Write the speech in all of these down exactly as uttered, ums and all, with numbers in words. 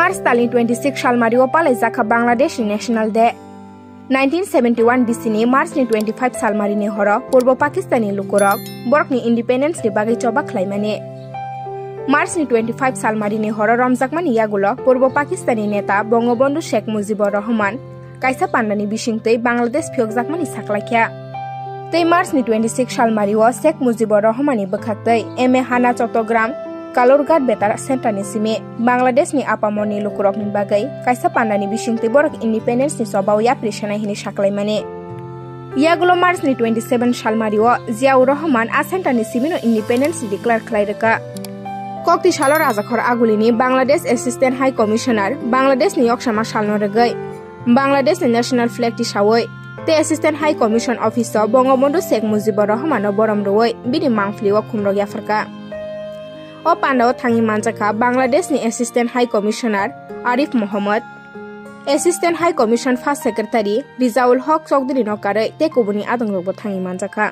March talin twenty-six salmario palaikha Bangladesh National Day. nineteen seventy-one B C ni March ni twenty-five salmari ni horo Purbo Pakistani lukurok borok ni independence ni bagai coba klaimani. March ni twenty-five salmari ni horo Rajakhor yagulo Purbo Pakistani neta Bangabandhu Sheikh Mujibur Rahman kaisa pandani bisingtei Bangladesh Phiyokjakma ni saklaikha. Tei March ni twenty-six salmari o Sheikh Mujibur Rahman ni bwkhaktei M A Hana Chottogram Kalorgat betar sentani sime Bangladesh ni apamoni lukurok ni bagai kaisa pandani bisingtei borok independence ni sobao yaprishana hini saklaimani. Yagulo March ni twenty-seven salmari o Ziaur Rahman a sentani simino independence declare khlaireka. Kokti salo Rajakhor Agulio ni Bangladesh Assistant High Commissioner Bangladesh ni yoksama salno regai Bangladesh ni national flag ti sawoi te Assistant High Commission Officer Bangabandhu Sheikh Mujibur Rahman borom roi bini mangfli o khumro yafarka. O pandao thangi manjaka Bangladesh ni Assistant High Commissioner Arif Mohammed, Assistant High Commission First Secretary Rizaul Haq Chowdhury nokare te kubuni adongrogbo thangi manjaka.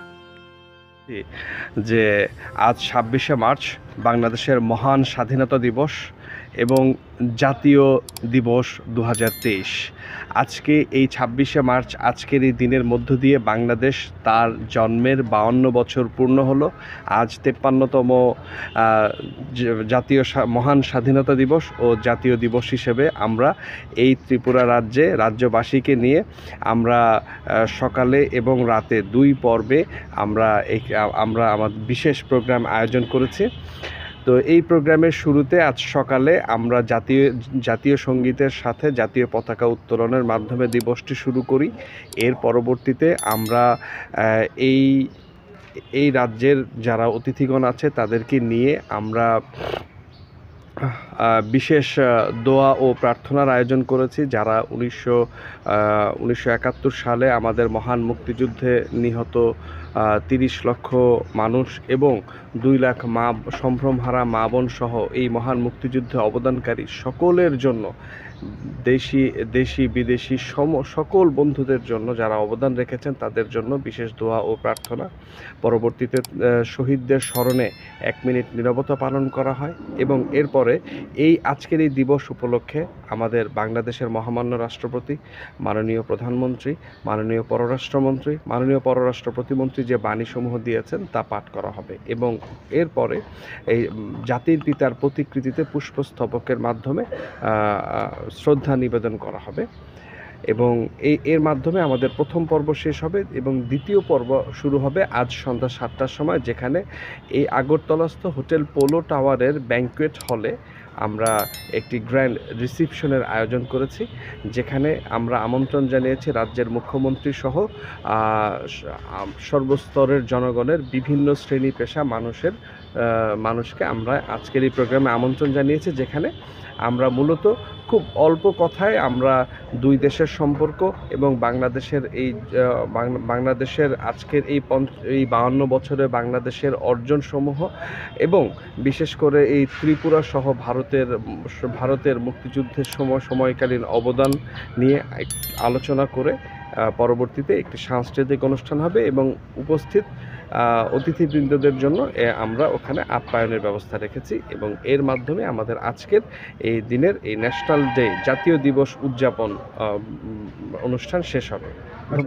যে আজ ছাব্বিশে March বাংলাদেশের মহান স্বাধীনতা দিবস এবং জাতীয় দিবস দু হাজার তেইশ। আজকে এই ছাব্বিশে মার্চ আজকের এই দিনের মধ্য দিয়ে বাংলাদেশ তার জন্মের বাউন্ন বছর পূর্ণ হলো। আজ তেপ্পান্নতম জাতীয় মহান স্বাধীনতা দিবস ও জাতীয় দিবস হিসেবে আমরা এই ত্রিপুরা রাজ্যে রাজ্যবাসীকে নিয়ে আমরা সকালে এবং রাতে দুই পর্বে আমরা আমরা আমাদের বিশেষ প্রোগ্রাম আয়োজন করেছি। তো এই প্রোগ্রামের শুরুতে আজ সকালে আমরা জাতীয় জাতীয় সঙ্গীতের সাথে জাতীয় পতাকা উত্তোলনের মাধ্যমে দিবসটি শুরু করি। এর পরবর্তীতে আমরা এই এই রাজ্যের যারা অতিথিগণ আছে তাদেরকে নিয়ে আমরা বিশেষ দোয়া ও প্রার্থনার আয়োজন করেছি, যারা উনিশশো উনিশশো একাত্তর সালে আমাদের মহান মুক্তিযুদ্ধে নিহত তিরিশ লক্ষ মানুষ এবং দুই লাখ মা সম্ভ্রমহারা মা বোন সহ এই মহান মুক্তিযুদ্ধে অবদানকারী সকলের জন্য, দেশি দেশি বিদেশি সম সকল বন্ধুদের জন্য যারা অবদান রেখেছেন তাদের জন্য বিশেষ দোয়া ও প্রার্থনা। পরবর্তীতে শহীদদের স্মরণে এক মিনিট নীরবতা পালন করা হয় এবং এরপরে এই আজকের এই দিবস উপলক্ষে আমাদের বাংলাদেশের মহামান্য রাষ্ট্রপতি, মাননীয় প্রধানমন্ত্রী, মাননীয় পররাষ্ট্রমন্ত্রী, মাননীয় পররাষ্ট্র প্রতিমন্ত্রী যে বাণীসমূহ দিয়েছেন তা পাঠ করা হবে এবং এরপরে এই জাতির পিতার প্রতিকৃতিতে পুষ্পস্তবকের মাধ্যমে শ্রদ্ধা নিবেদন করা হবে এবং এই এর মাধ্যমে আমাদের প্রথম পর্ব শেষ হবে এবং দ্বিতীয় পর্ব শুরু হবে আজ সন্ধ্যা সাতটার সময়, যেখানে এই আগরতলাস্থ হোটেল পোলো টাওয়ারের ব্যাংকুয়েট হলে আমরা একটি গ্র্যান্ড রিসিপশনের আয়োজন করেছি, যেখানে আমরা আমন্ত্রণ জানিয়েছি রাজ্যের মুখ্যমন্ত্রী সহ সর্বস্তরের জনগণের বিভিন্ন শ্রেণী পেশা মানুষের মানুষকে আমরা আজকের এই প্রোগ্রামে আমন্ত্রণ জানিয়েছি, যেখানে আমরা মূলত খুব অল্প কথায় আমরা দুই দেশের সম্পর্ক এবং বাংলাদেশের এই বাংলাদেশের আজকের এই এই বাউন্ন বছরে বাংলাদেশের অর্জনসমূহ এবং বিশেষ করে এই ত্রিপুরা সহ ভারতের ভারতের মুক্তিযুদ্ধের সময় সময়কালীন অবদান নিয়ে আলোচনা করে পরবর্তীতে একটি সাংস্কৃতিক অনুষ্ঠান হবে এবং উপস্থিত অতিথিবৃন্দদের জন্য আমরা ওখানে আপ্যায়নের ব্যবস্থা রেখেছি এবং এর মাধ্যমে আমাদের আজকের এই দিনের এই ন্যাশনাল ডে জাতীয় দিবস উদযাপন অনুষ্ঠান শেষ হবে।